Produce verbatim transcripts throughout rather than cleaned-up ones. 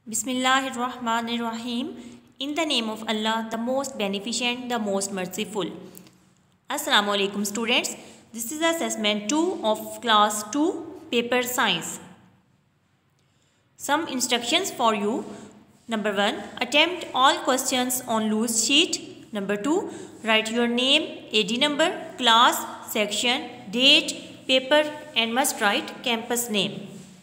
Bismillahirrahmanirrahim. In the name of Allah, the most beneficent, the most merciful. Assalamu alaikum students. This is assessment two of class two, paper science. Some instructions for you. Number one, attempt all questions on loose sheet. Number two, write your name, A D number, class, section, date, paper and must write campus name.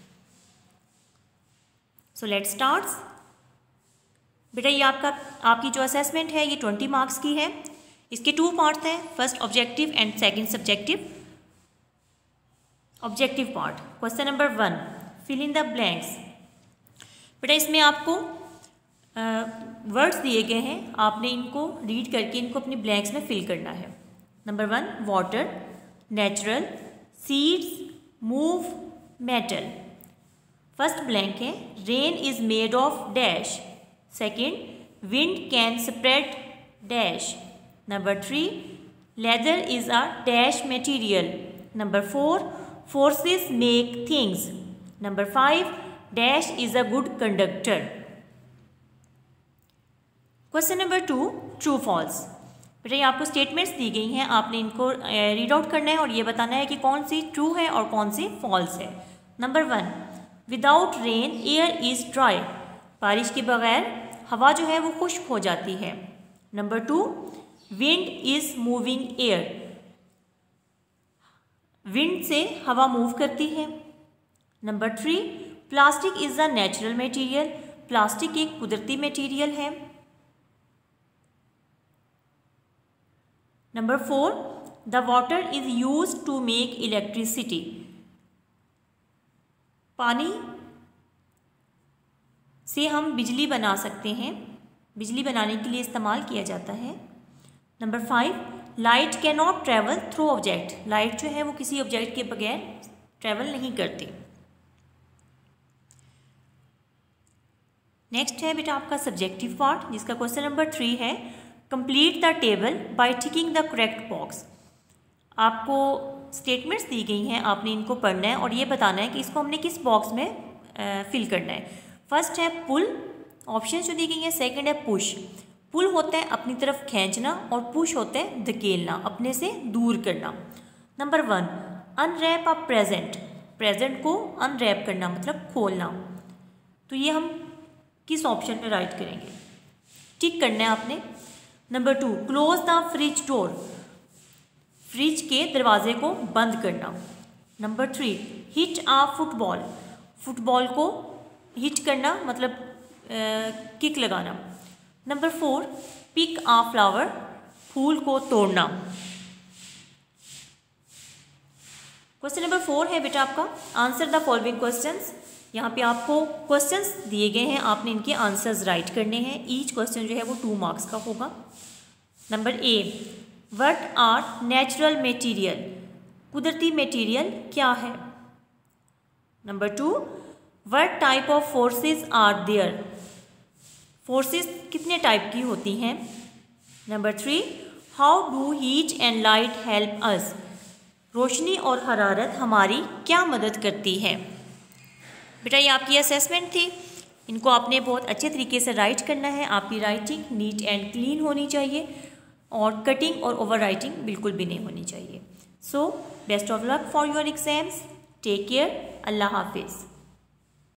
So let's start. बेटा ये आपका आपकी जो assessment है ये twenty marks की है। इसके टू पार्ट्स हैं, first objective and second subjective. Objective part, question number one, fill in the blanks. बेटा इसमें आपको वर्ड्स दिए गए हैं, आपने इनको रीड करके इनको अपनी ब्लैंक्स में फिल करना है। Number one, water, natural, seeds, move, metal. First blank है, rain is made of dash. Second, wind can spread dash. Number three, leather is a dash material. Number four, forces make things. Number five, dash is a good conductor. Question number two, true false. बेटा ये आपको statements दी गई हैं, आपने इनको read out करना है और ये बताना है कि कौन सी ट्रू है और कौन सी फॉल्स है। Number one, without rain air is dry. बारिश के बगैर हवा जो है वो खुश्क हो जाती है। Number two, wind is moving air. Wind से हवा मूव करती है। Number three, plastic is a natural material. Plastic एक कुदरती मटेरियल है। Number four, the water is used to make electricity. पानी से हम बिजली बना सकते हैं, बिजली बनाने के लिए इस्तेमाल किया जाता है। Number five, light can not travel through object. Light जो है वो किसी ऑब्जेक्ट के बगैर ट्रैवल नहीं करती। नेक्स्ट है बेटा आपका सब्जेक्टिव पार्ट, जिसका क्वेश्चन नंबर थ्री है, complete the table by ticking the correct box. आपको स्टेटमेंट्स दी गई हैं, आपने इनको पढ़ना है और ये बताना है कि इसको हमने किस बॉक्स में फिल करना है। फर्स्ट है पुल, ऑप्शन जो दी गई हैं। सेकंड है पुश। पुल होता है अपनी तरफ खींचना और पुश होता है धकेलना, अपने से दूर करना। Number one, unwrap a present. Present को अनरैप करना मतलब खोलना। तो ये हम किस ऑप्शन पे राइट करेंगे, टिक करना है आपने। Number two, close the fridge door. Fridge के दरवाजे को बंद करना। Number three, hit a football. Football को हिट करना मतलब आ, किक लगाना। Number four, pick a flower. फूल को तोड़ना। क्वेश्चन नंबर फोर है बेटा आपका, आंसर द फॉलोइंग क्वेश्चंस। यहाँ पे आपको क्वेश्चंस दिए गए हैं, आपने इनके आंसर्स राइट करने हैं। ईच क्वेश्चन जो है वो टू मार्क्स का होगा। Number A, what are natural material. कुदरती मटेरियल क्या है। Number two, what type of forces are there. Forces कितने टाइप की होती हैं। Number three, how do heat and light help us. रोशनी और हरारत हमारी क्या मदद करती है। बेटा ये आपकी असेसमेंट थी, इनको आपने बहुत अच्छे तरीके से राइट करना है। आपकी राइटिंग नीट एंड क्लीन होनी चाहिए और कटिंग और ओवर राइटिंग बिल्कुल भी नहीं होनी चाहिए। So best of luck for your exams. Take care. अल्लाह हाफिज़।